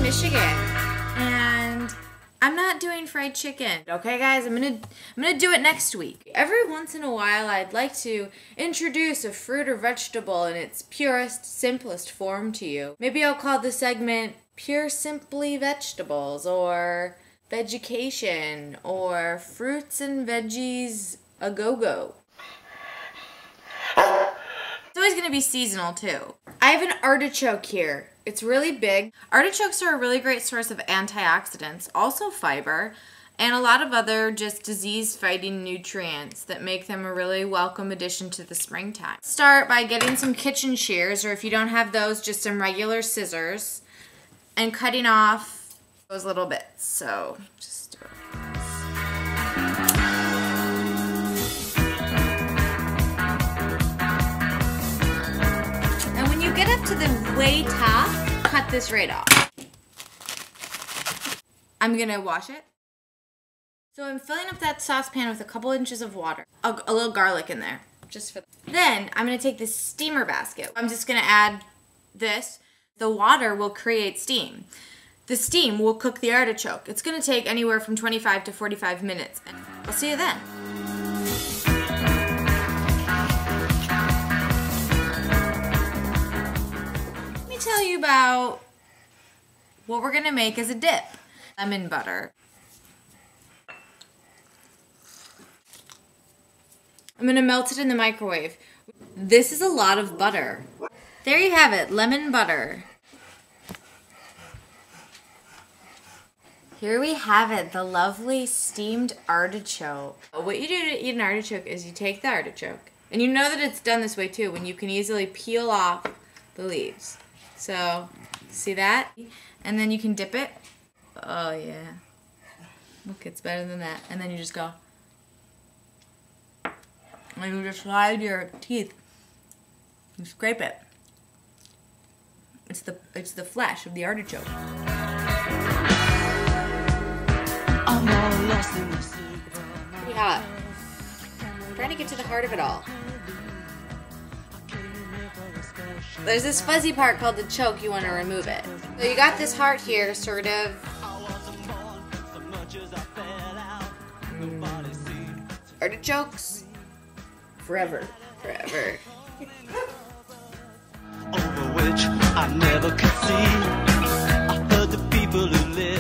Michigan, and I'm not doing fried chicken. Okay guys, I'm gonna do it next week. Every once in a while I'd like to introduce a fruit or vegetable in its purest, simplest form to you. Maybe I'll call the segment Pure Simply Vegetables, or Vegucation, or Fruits and Veggies A Go-Go. It's always gonna be seasonal too. I have an artichoke here. It's really big. Artichokes are a really great source of antioxidants, also fiber, and a lot of other just disease-fighting nutrients that make them a really welcome addition to the springtime. Start by getting some kitchen shears, or if you don't have those, just some regular scissors, and cutting off those little bits. So just do it. And when you get up to the way top, cut this right off. I'm gonna wash it. So I'm filling up that saucepan with a couple inches of water. A little garlic in there, just for. Then I'm gonna take this steamer basket. I'm just gonna add this. The water will create steam. The steam will cook the artichoke. It's gonna take anywhere from 25 to 45 minutes. And I'll see you then. Let me tell you about what we're gonna make as a dip. Lemon butter. I'm gonna melt it in the microwave. This is a lot of butter. There you have it, lemon butter. Here we have it, the lovely steamed artichoke. What you do to eat an artichoke is you take the artichoke, and you know that it's done this way too, when you can easily peel off the leaves. So, see that? And then you can dip it. Oh yeah. Look, it's better than that. And then you just go. And you just slide your teeth and scrape it. It's the flesh of the artichoke. It's pretty hot. I'm trying to get to the heart of it all. There's this fuzzy part called the choke. You want to remove it. So you got this heart here, sort of. Artichokes, forever, forever. Over which I never could see. I heard the people who live